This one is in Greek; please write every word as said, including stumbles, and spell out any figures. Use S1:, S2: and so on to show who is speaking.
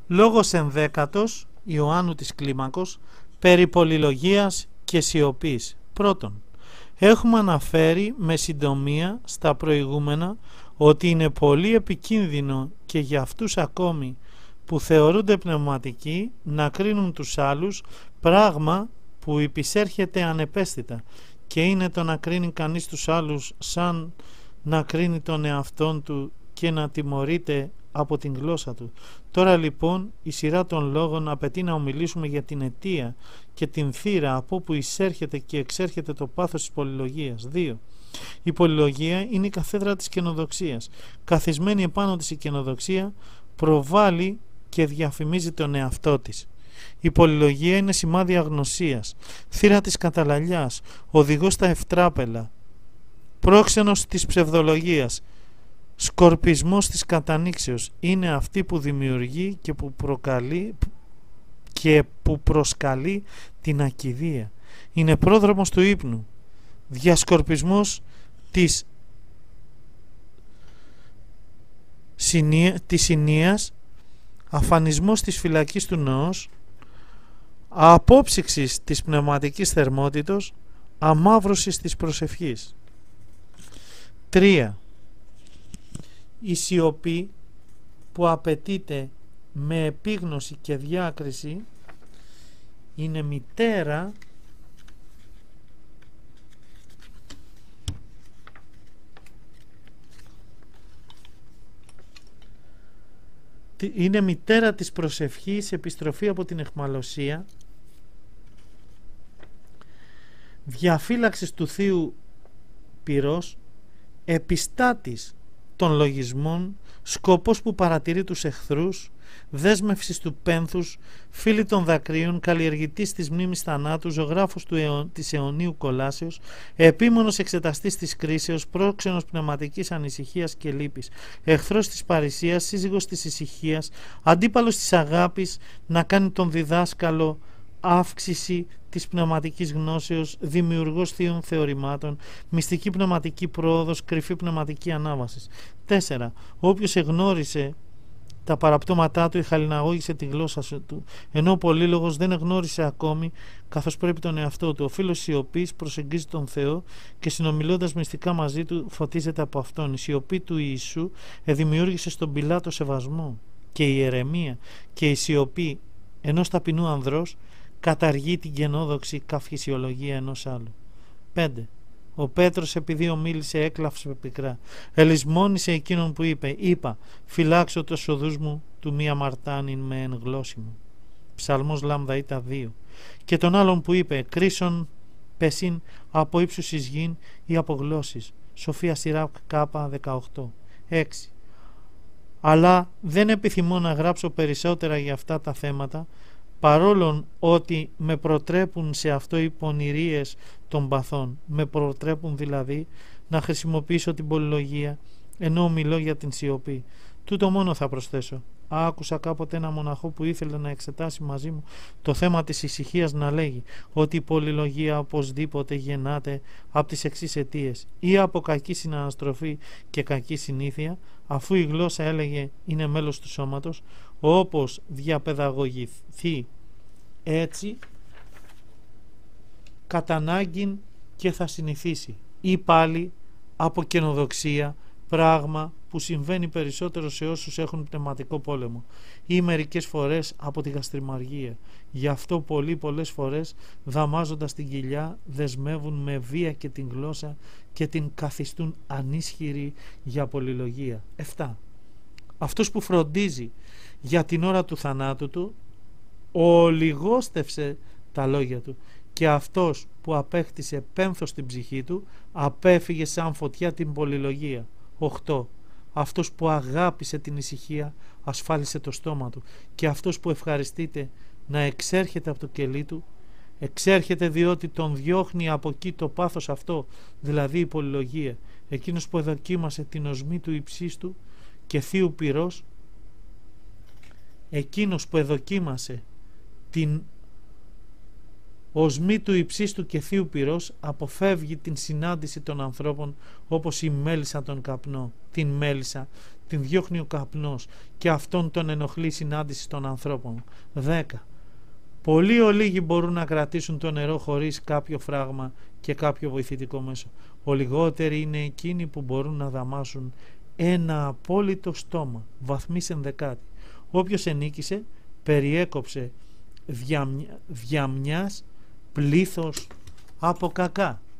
S1: Λόγος ενδέκατος Ιωάννου της Κλίμακος περί πολυλογίας και σιωπής. Πρώτον, έχουμε αναφέρει με συντομία στα προηγούμενα ότι είναι πολύ επικίνδυνο και για αυτούς ακόμη που θεωρούνται πνευματικοί να κρίνουν τους άλλους, πράγμα που υπησέρχεται ανεπαίσθητα, και είναι το να κρίνει κανείς τους άλλους σαν να κρίνει τον εαυτόν του και να τιμωρείται από την γλώσσα του. Τώρα λοιπόν η σειρά των λόγων απαιτεί να ομιλήσουμε για την αιτία και την θύρα από όπου εισέρχεται και εξέρχεται το πάθος της πολυλογίας. δύο. Η πολυλογία είναι η καθέδρα της καινοδοξίας. Καθισμένη επάνω της η καινοδοξία προβάλλει και διαφημίζει τον εαυτό της. Η πολυλογία είναι σημάδι αγνωσίας, θύρα της καταλαλιάς, οδηγός στα ευτράπελα, πρόξενος της ψευδολογίας, σκορπισμός της κατανήξεως. Είναι αυτή που δημιουργεί και που προκαλεί και που προσκαλεί την ακηδεία. Είναι πρόδρομος του ύπνου, διασκορπισμός της συνία, της συνίας, αφανισμός της φυλακής του νοός, απόψυξης της πνευματικής θερμότητος, αμαύρωσης της προσευχής. τρία. Η σιωπή που απαιτείται με επίγνωση και διάκριση είναι μητέρα είναι μητέρα της προσευχής, επιστροφή από την αιχμαλωσία, διαφύλαξης του θείου πυρός, επιστάτης των λογισμών, σκοπός που παρατηρεί τους εχθρούς, δέσμευσης του πένθους, φίλη των δακρύων, καλλιεργητής της μνήμης θανάτου, ζωγράφος του αιω... της αιωνίου κολάσεως, επίμονος εξεταστής της κρίσεως, πρόξενος πνευματικής ανησυχίας και λύπης, εχθρός της παρησίας, σύζυγος της ησυχίας, αντίπαλος της αγάπης, να κάνει τον διδάσκαλο αύξηση της πνευματικής γνώσεως, δημιουργός θείων θεωρημάτων, μυστική πνευματική πρόοδος, κρυφή πνευματική ανάβαση. τέσσερα. Όποιος εγνώρισε τα παραπτώματά του, εχαλιναγώγησε τη γλώσσα του, ενώ ο πολύλογος δεν εγνώρισε ακόμη καθώς πρέπει τον εαυτό του. Ο φίλος σιωπής προσεγγίζει τον Θεό και συνομιλώντας μυστικά μαζί του φωτίζεται από αυτόν. Η σιωπή του Ιησού εδημιούργησε στον Πιλάτο σεβασμό και η ηρεμία, και η σιωπή ενός ταπεινού ανδρός καταργεί την γενόδοξη καυχησιολογία ενός άλλου. πέντε. Ο Πέτρος, επειδή ομίλησε, έκλαυσε πικρά. Ελισμόνησε εκείνον που είπε, είπα, φυλάξω τους οδούς μου του μία μαρτάνιν με εν γλώσση μου. Ψαλμός λάμδα ήτα δύο. Και τον άλλον που είπε, κρίσον πεσίν από ύψους εις γην ή από γλώσσης. Σοφία σειρά κάπα δεκαοκτώ. έξι. Αλλά δεν επιθυμώ να γράψω περισσότερα για αυτά τα θέματα, παρόλον ότι με προτρέπουν σε αυτό οι πονηρίες των παθών, με προτρέπουν δηλαδή να χρησιμοποιήσω την πολυλογία ενώ μιλώ για την σιωπή. Τούτο μόνο θα προσθέσω. Άκουσα κάποτε ένα μοναχό που ήθελε να εξετάσει μαζί μου το θέμα της ησυχίας να λέγει ότι η πολυλογία οπωσδήποτε γεννάται από τις εξής αιτίες: ή από κακή συναναστροφή και κακή συνήθεια, αφού η γλώσσα, έλεγε, είναι μέλος του σώματος, όπως διαπαιδαγωγηθεί έτσι κατά ανάγκην και θα συνηθίσει, ή πάλι από καινοδοξία, πράγμα που συμβαίνει περισσότερο σε όσους έχουν πνευματικό πόλεμο, ή μερικές φορές από τη γαστριμαργία. Γι' αυτό πολλοί πολλές φορές, δαμάζοντας την κοιλιά, δεσμεύουν με βία και την γλώσσα και την καθιστούν ανίσχυρη για πολυλογία. επτά. Αυτός που φροντίζει για την ώρα του θανάτου του ολιγόστευσε τα λόγια του, και αυτός που απέκτησε πένθος στην ψυχή του απέφυγε σαν φωτιά την πολυλογία. οκτώ. Αυτός που αγάπησε την ησυχία ασφάλισε το στόμα του, και αυτός που ευχαριστείται να εξέρχεται από το κελί του, εξέρχεται διότι τον διώχνει από εκεί το πάθος αυτό, δηλαδή η πολυλογία. Εκείνος που εδοκίμασε την οσμή του υψίστου και θείου πυρός, εκείνος που εδοκίμασε την Ο σμή του υψίστου και θείου πυρός αποφεύγει την συνάντηση των ανθρώπων όπως η μέλισσα τον καπνό. Την μέλισσα την διώχνει ο καπνός και αυτόν τον ενοχλεί η συνάντηση των ανθρώπων. δέκα. Πολλοί ολίγοι μπορούν να κρατήσουν το νερό χωρίς κάποιο φράγμα και κάποιο βοηθητικό μέσο. Ο λιγότεροι είναι εκείνοι που μπορούν να δαμάσουν ένα απόλυτο στόμα. Βαθμής ενδεκάτη. Όποιος ενίκησε περιέκοψε διαμ... διαμιάς πλήθος από κακά.